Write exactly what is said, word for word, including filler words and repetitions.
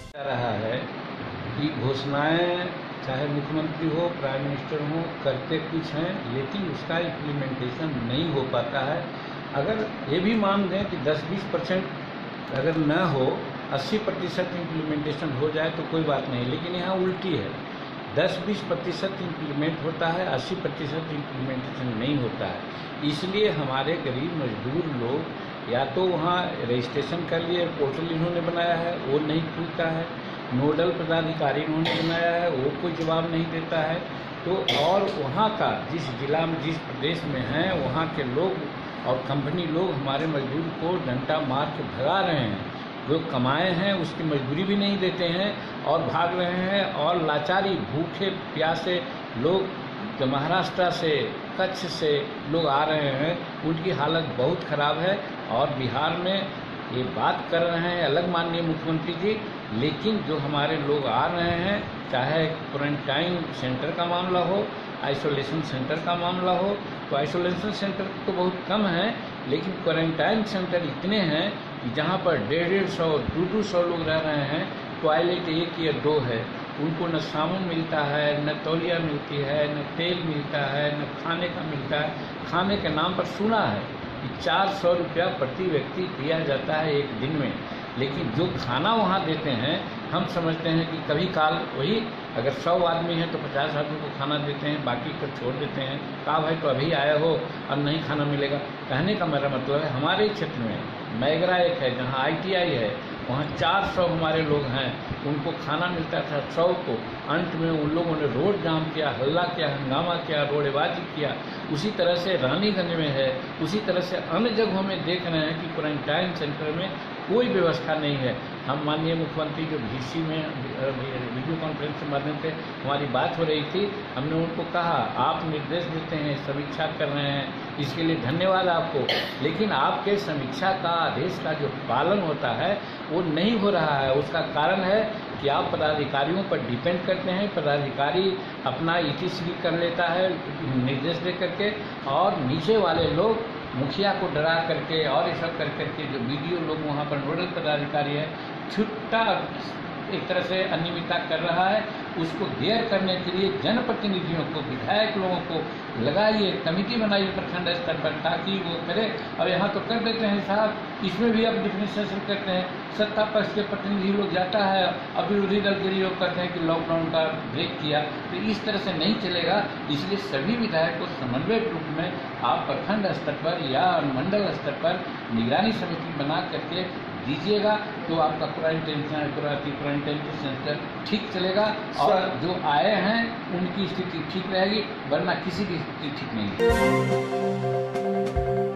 रहा है कि घोषणाएं चाहे मुख्यमंत्री हो, प्राइम मिनिस्टर हो, करते कुछ हैं लेकिन उसका इम्प्लीमेंटेशन नहीं हो पाता है। अगर ये भी मान दें कि दस बीस परसेंट अगर न हो, अस्सी प्रतिशत इम्प्लीमेंटेशन हो जाए तो कोई बात नहीं, लेकिन यहाँ उल्टी है, दस बीस प्रतिशत इम्प्लीमेंट होता है, अस्सी प्रतिशत इम्प्लीमेंटेशन नहीं होता है। इसलिए हमारे गरीब मजदूर लोग या तो वहाँ रजिस्ट्रेशन कर लिए, पोर्टल इन्होंने बनाया है वो नहीं खुलता है, नोडल पदाधिकारी इन्होंने बनाया है वो कोई जवाब नहीं देता है, तो और वहाँ का जिस जिला में जिस प्रदेश में हैं वहाँ के लोग और कंपनी लोग हमारे मजदूर को डंडा मार के भगा रहे हैं। जो कमाए हैं उसकी मजदूरी भी नहीं देते हैं और भाग रहे हैं। और लाचारी भूखे प्यासे लोग जो महाराष्ट्र से, कच्छ से लोग आ रहे हैं, उनकी हालत बहुत ख़राब है। और बिहार में ये बात कर रहे हैं अलग माननीय मुख्यमंत्री जी, लेकिन जो हमारे लोग आ रहे हैं, चाहे क्वारंटाइन सेंटर का मामला हो, आइसोलेशन सेंटर का मामला हो, तो आइसोलेशन सेंटर तो बहुत कम है, लेकिन क्वारंटाइन सेंटर इतने हैं कि जहाँ पर डेढ़ डेढ़ सौ दो दो सौ लोग रह रहे हैं। टॉयलेट एक या दो है, उनको न साबुन मिलता है, न तौलिया मिलती है, न तेल मिलता है, न खाने का मिलता है। खाने के नाम पर सुना है कि चार सौ रुपया प्रति व्यक्ति दिया जाता है एक दिन में, लेकिन जो खाना वहाँ देते हैं हम समझते हैं कि कभी काल वही अगर सौ आदमी हैं तो पचास आदमी को खाना देते हैं, बाकी को छोड़ देते हैं। कहा भाई तो अभी आया हो और नहीं खाना मिलेगा। कहने का मेरा मतलब है हमारे क्षेत्र में मैगरा एक है जहाँ आई टी आई है, वहाँ चार सौ हमारे लोग हैं, उनको खाना मिलता था सौ को। अंत में उन लोगों ने रोड जाम किया, हल्ला किया, हंगामा किया, रोडेबाजी किया। उसी तरह से रानीगंज में है, उसी तरह से अन्य जगहों में देख रहे हैं कि क्वारंटाइन सेंटर में कोई व्यवस्था नहीं है। हम माननीय मुख्यमंत्री जो भीसी में वीडियो कॉन्फ्रेंस के माध्यम से हमारी बात हो रही थी, हमने उनको कहा आप निर्देश देते हैं, समीक्षा कर रहे हैं, इसके लिए धन्यवाद आपको, लेकिन आपके समीक्षा का आदेश का जो पालन होता है वो नहीं हो रहा है। उसका कारण है कि आप पदाधिकारियों पर डिपेंड करते हैं, पदाधिकारी अपना ईटीसी कर लेता है निर्देश दे करके, और नीचे वाले लोग मुखिया को डरा करके और ये सब कर करके जो वीडियो लोग वहाँ पर नोडल पदाधिकारी है छुट्टा एक तरह से अनियमितता कर रहा है, उसको देर करने के लिए जनप्रतिनिधियों को, विधायक लोगों को लगाइए, कमेटी बनाइए प्रखंड स्तर पर ताकि वो करे। और यहाँ तो कर देते हैं साहब, इसमें भी अब डिफरेंशिएशन करते हैं, सत्ता पक्ष के प्रतिनिधि लोग जाता है अब विरोधी दल के लिए करते हैं कि लॉकडाउन का ब्रेक किया, तो इस तरह से नहीं चलेगा। इसलिए सभी विधायक को समन्वय रूप में आप प्रखंड स्तर पर या मंडल स्तर पर निगरानी समिति बना करके दीजिएगा, तो आपका क्वारंटाइन क्वारंटाइन सेंटर ठीक चलेगा और जो आए हैं उनकी स्थिति ठीक रहेगी, वरना किसी की स्थिति ठीक नहीं है।